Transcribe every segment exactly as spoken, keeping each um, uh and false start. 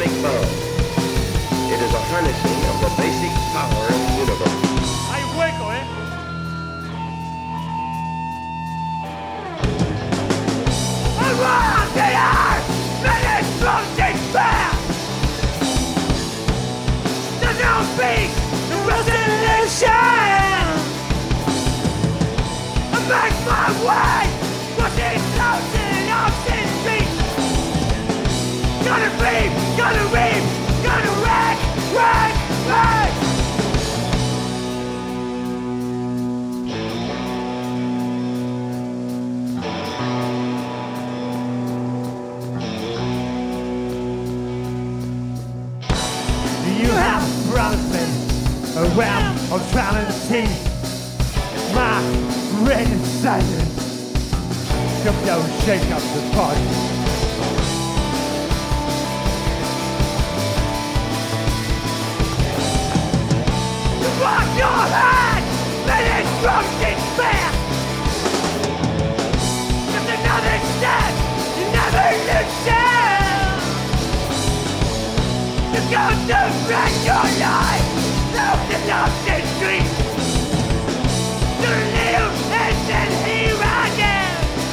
atomic bomb. It is a harnessing of the basic power of the universe. Hay hueco, ¿eh? Around the earth, minutes from despair. There's no peace, the resolution. I make my way, pushing thousand ocean streets. Gonna reap, gonna reap, gonna wreck, wreck, wreck. You have promised me a realm of reality. My red silence. Come down, shake up the party. Rock your head, minutes from despair. Just another step in evolution. You're going to wreck your life, love the ocean street. To live and then here again.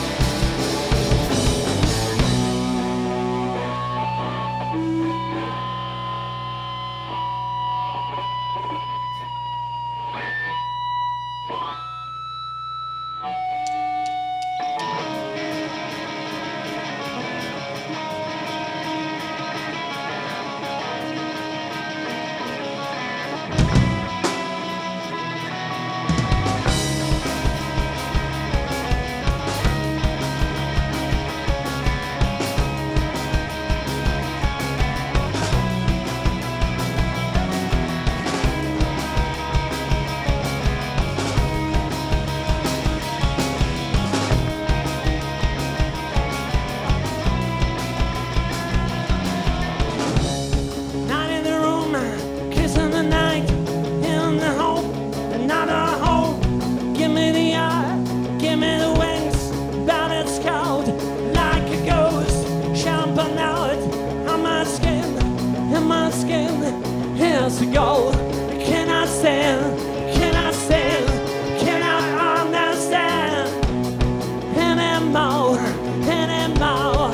Not in the room, kissing the night, in the hope, another hope. Give me the eye, give me the wings, bound it's cold, like a ghost, jumping out on my skin, in my skin. Here's the goal. Can I stand? Can I stand? Can I understand anymore? Anymore?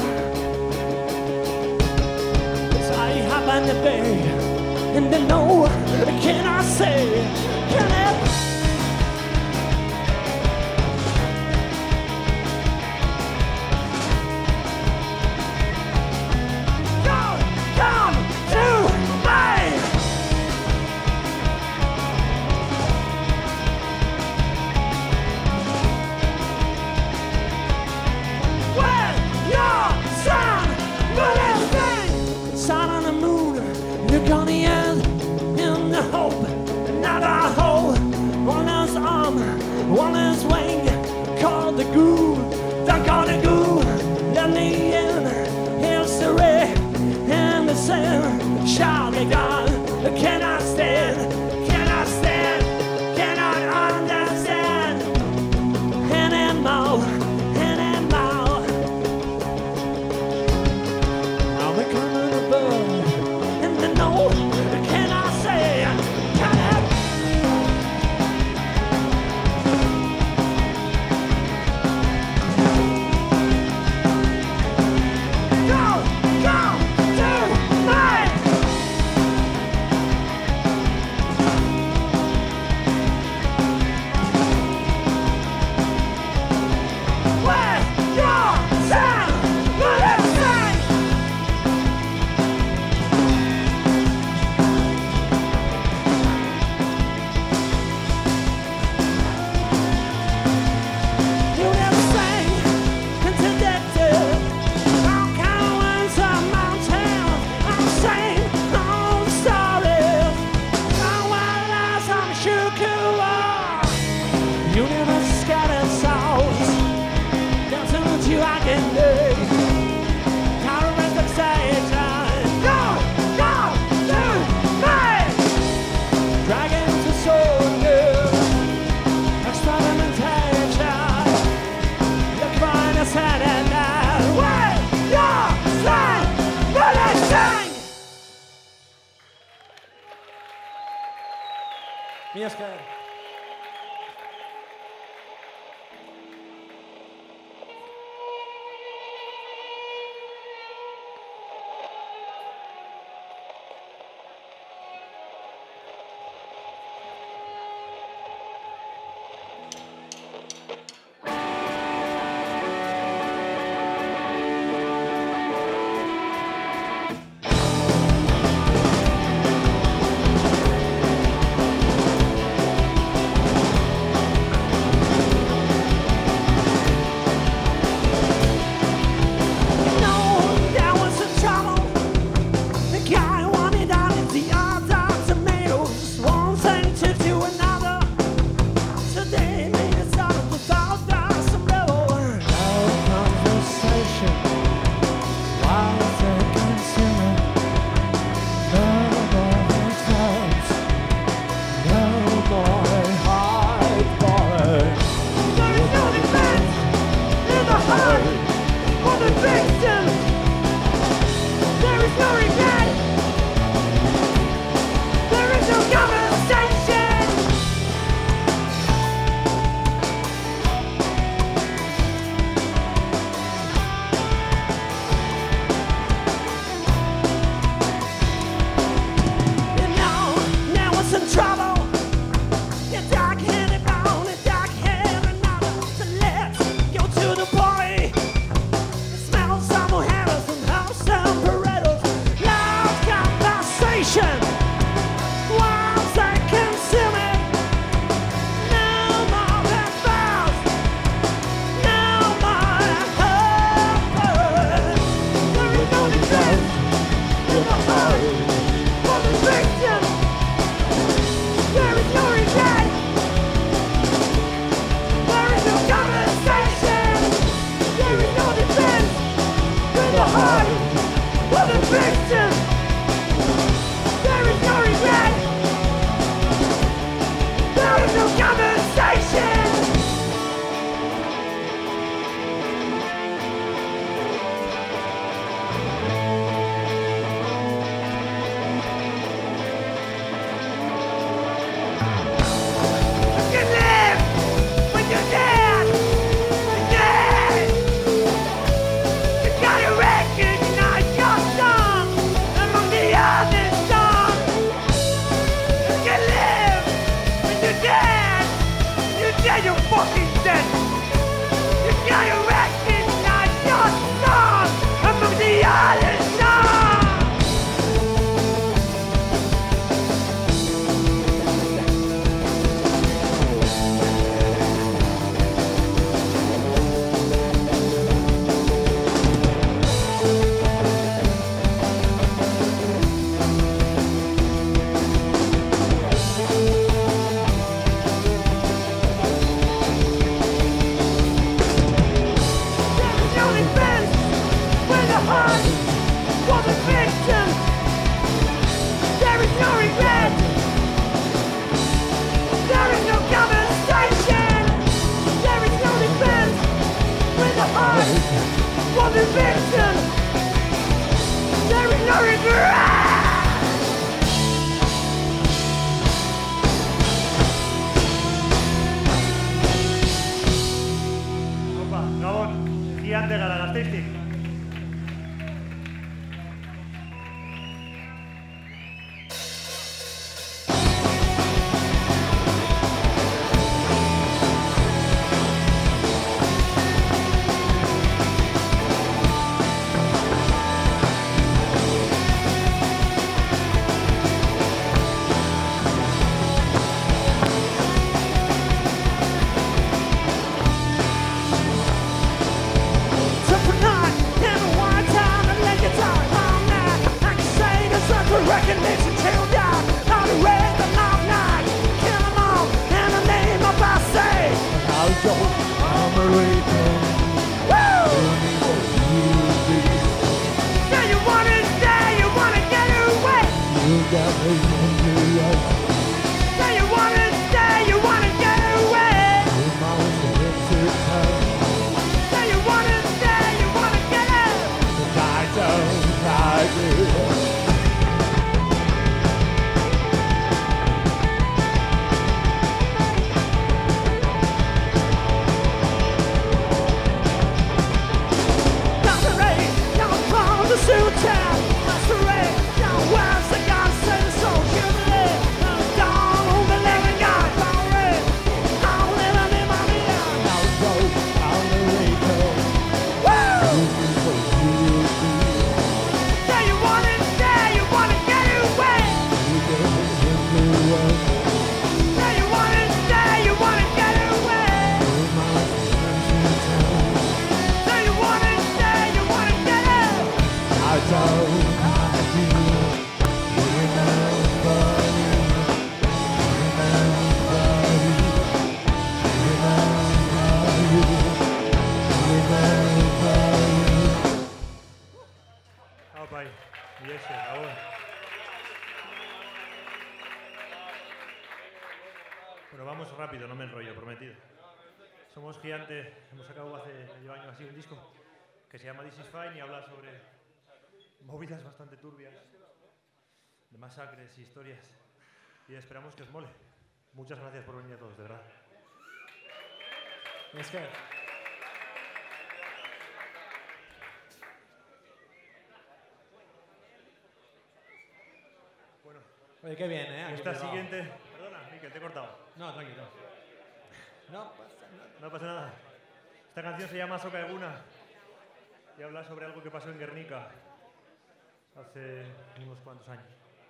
I happen to be in the know. Can I say? Can I? Come, come to me. When your sun will sing, sun on the moon, look on the end, in the hope, another hope. One is arm, one is wing, call the goo, don't call the goo. Let me in, here's the ray, and the sun shall be gone. Can I stand? Can I stand? Can I understand anymore? Anymore? I'm becoming a bird in the know. Can I say? Can I? Mi esker. Y ese, Raúl. Bueno, vamos rápido, no me enrollo, prometido. Somos Gigante, hemos sacado hace medio año así un disco que se llama This is Fine y habla sobre movidas bastante turbias, de masacres y historias. Y esperamos que os mole. Muchas gracias por venir a todos, de verdad. Es que... Bueno, Oye, qué bien, ¿eh? Aquí esta Bilbao. siguiente... Perdona, Miquel, te he cortado. No, tranquilo. No pasa nada. No pasa nada. Esta canción se llama Soka Eguna y habla sobre algo que pasó en Guernica hace unos cuantos años.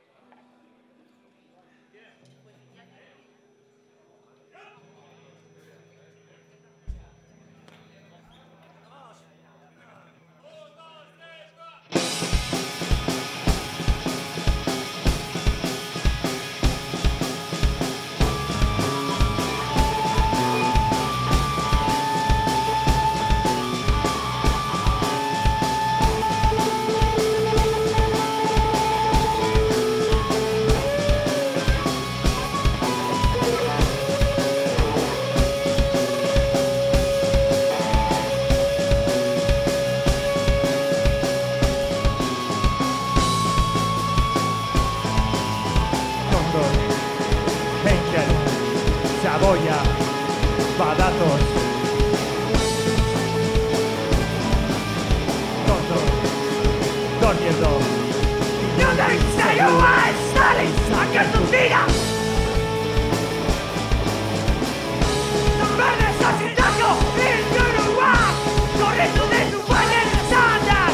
Saboya, Badatos, Tonto, Dormiendo. No te igual, sales a que tu vida. No verdes asesinato en Uruguay, corriendo de tu padre en Santa.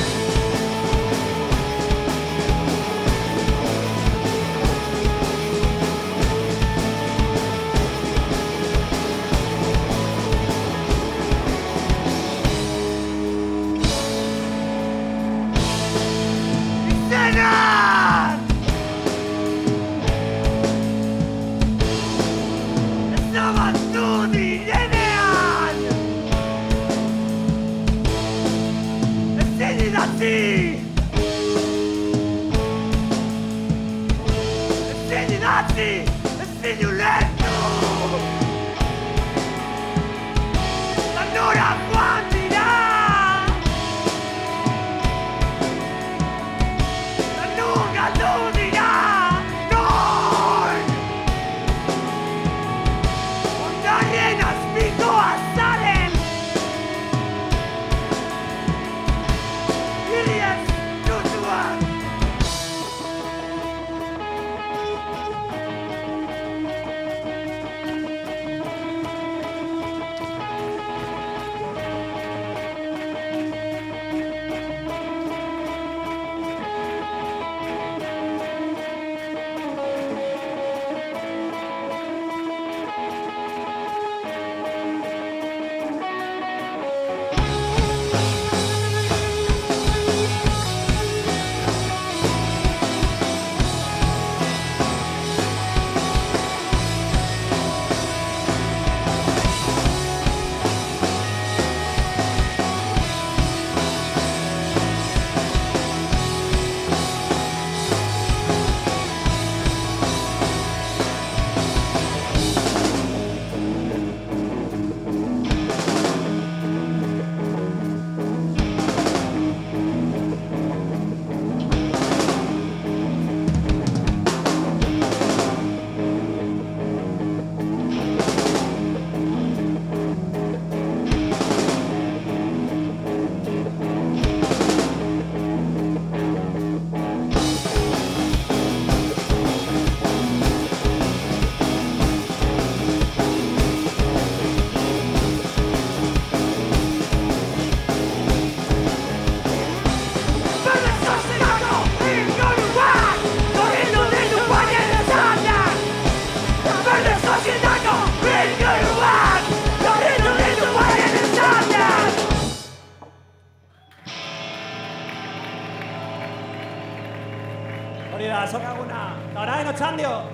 Hori soka eguna, eta orain Otxandio.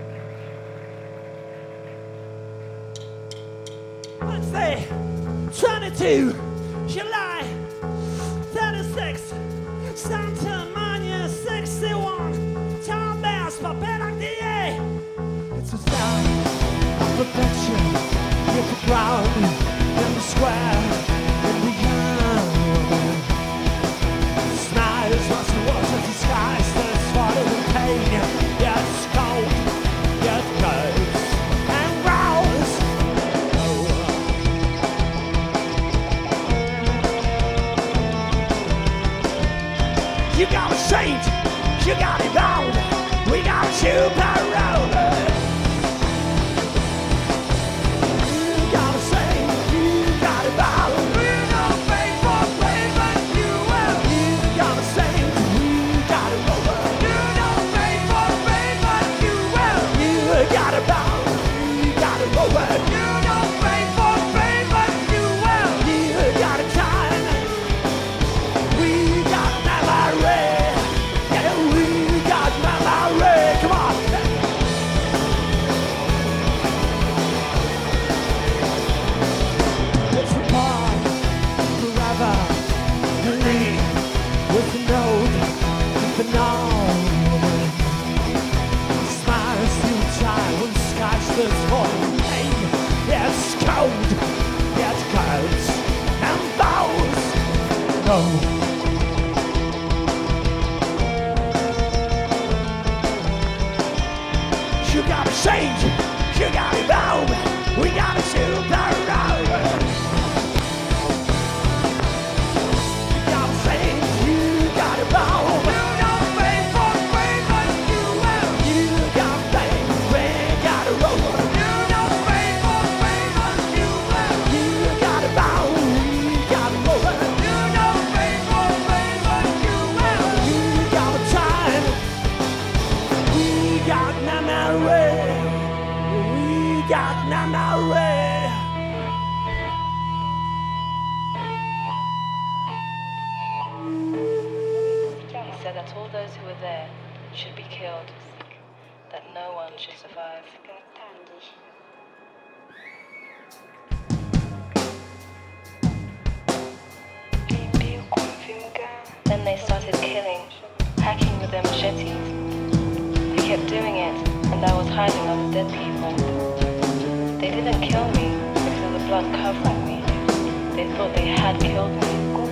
Wednesday, twenty-two, July thirty-six, Santa Maria You got a saint, you got it bound. We got a super roller. You got a saint, you got it bound. We don't pay for play, but you will. You got a saint, we got it over. You don't pay for play, but you will. You got it bound, we got it over. You don't pay for play, but you will. You got a time, we got memory. Yeah, we got memory. Come on. It's a part forever. Believe with a note, but no. Smiles through time when sky starts falling. Pain, it's cold, it's clouds and bows. No. You gotta change, you gotta know. We gotta shoot the road. You gotta change, you gotta know. You don't pay for free, but you will. You gotta pay, we gotta roll. You don't pay for free, but you will. You gotta bow, we gotta roll. You don't pay for free, but you will. You got a time, we got memory. We got memory. He said that all those who were there should be killed, that no one should survive. Then they started killing, hacking with their machetes. They kept doing it, and I was hiding other dead people. They didn't kill me because of the blood covering me. They thought they had killed me.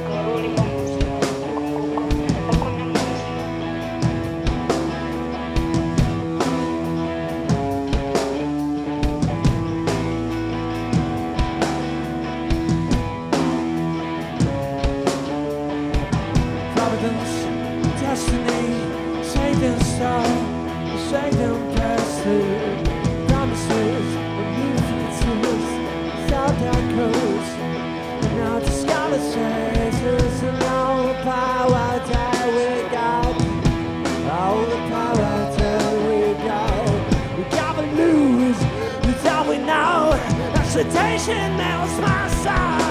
Providence, destiny, Satan's star, Satan passed through promises and new futures, South Dakota, and now the scholar says there's all the power that we got, all the power that we got. We gotta lose, that's all we know. That sedition melts my soul.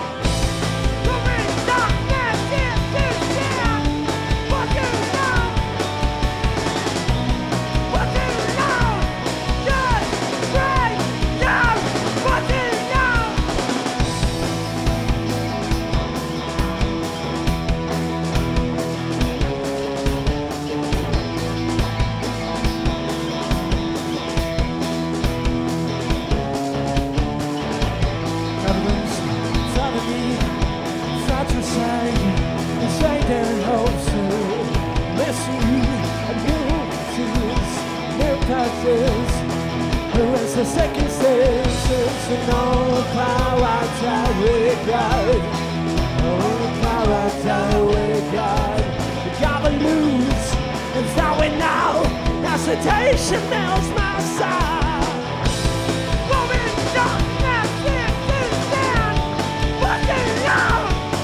Who is the second senses and all the power that we got, all the power that we got. We gotta lose, and now we know that sedition melts my soul. Moving darkness, it is down. What do you know?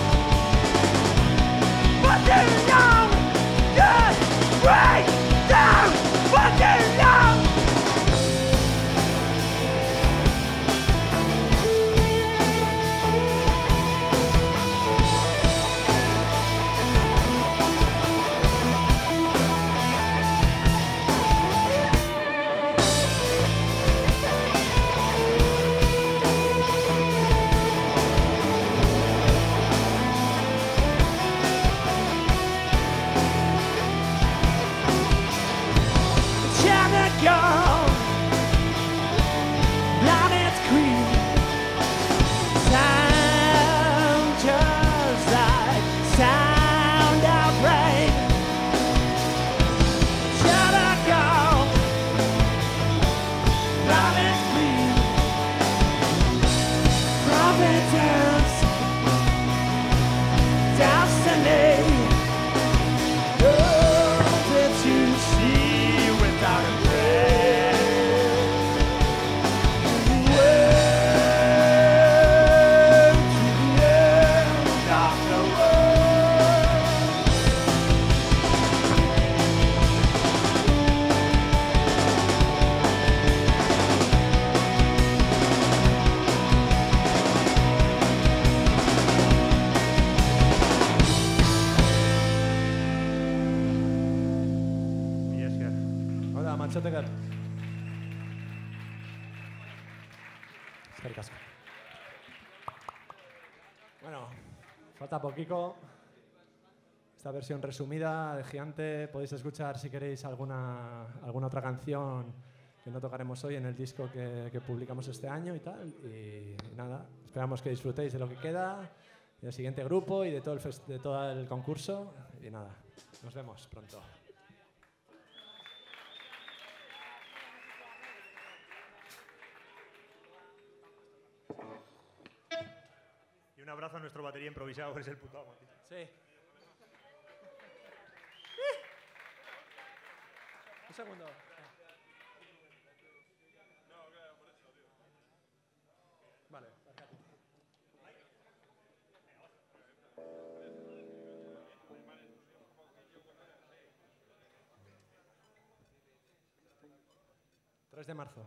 What do you know? Just break down. What do you know? Mucho te queda. Casco. Bueno, falta poquito. Esta versión resumida de Gigante podéis escuchar si queréis alguna, alguna otra canción que no tocaremos hoy en el disco que, que publicamos este año y tal. Y, y nada, esperamos que disfrutéis de lo que queda, del siguiente grupo y de todo el, fest de todo el concurso. Y nada, nos vemos pronto. Y un abrazo a nuestro batería improvisado, que es el puto amo, tío. Sí. Un segundo. Vale, perfecto. tres de marzo.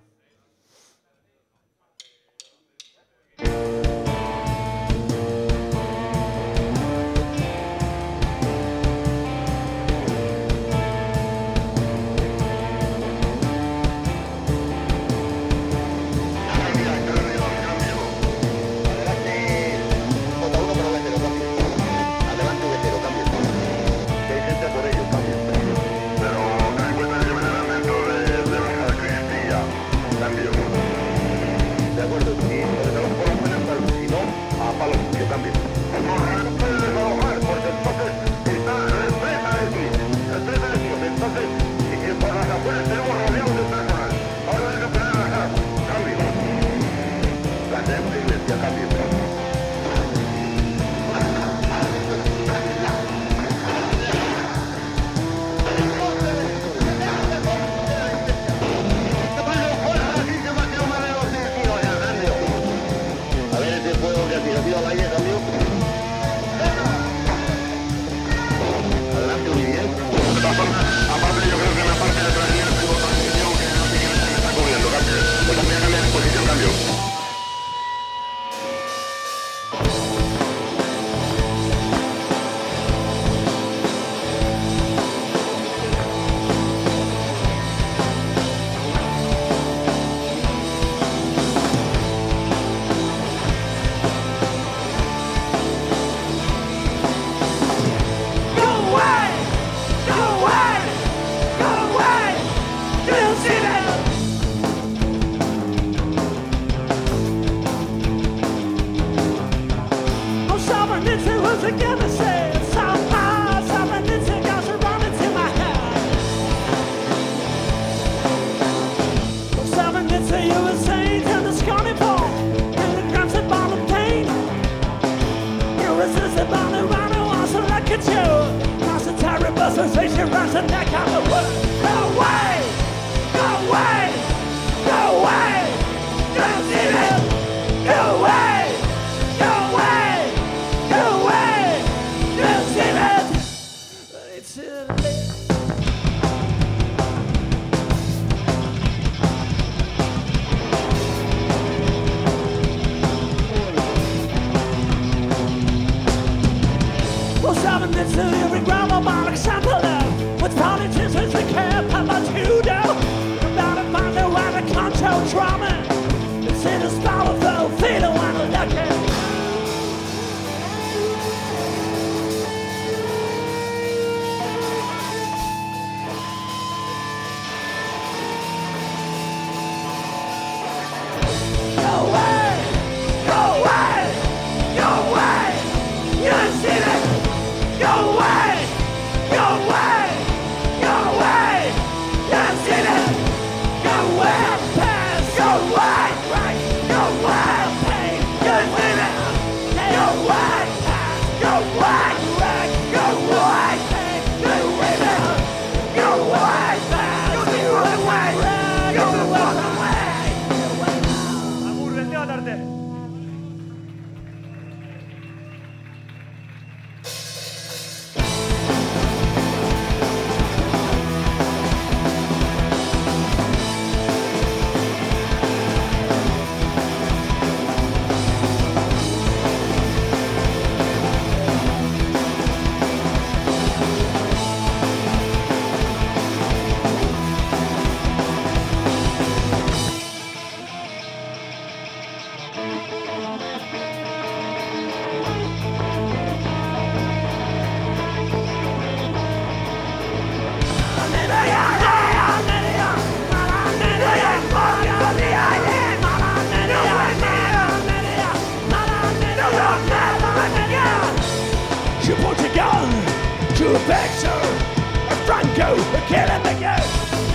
gun to a picture of Franco killing again.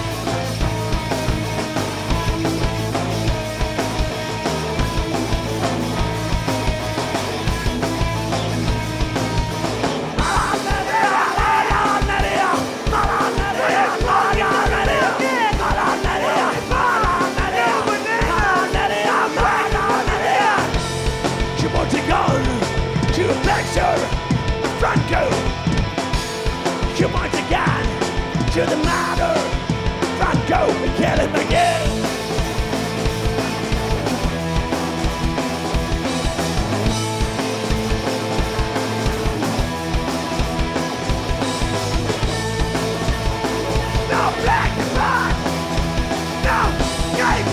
Franco, you want a gun to the matter. Franco, kill him again. No black and white, no game.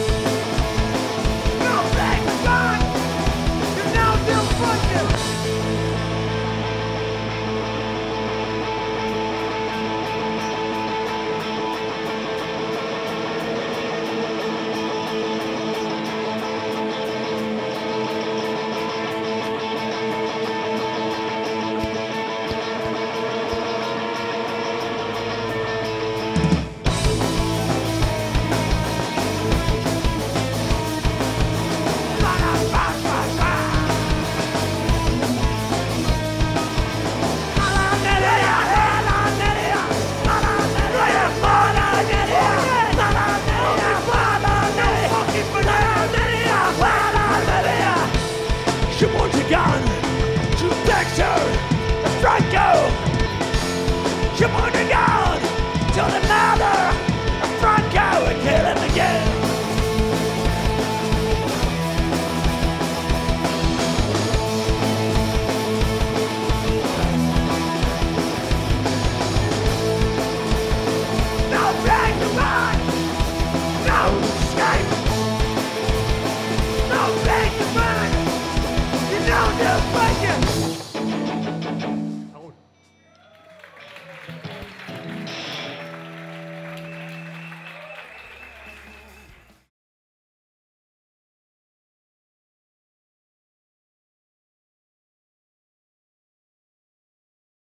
No black and white, you know they'll fuck you. Franco, you want to go?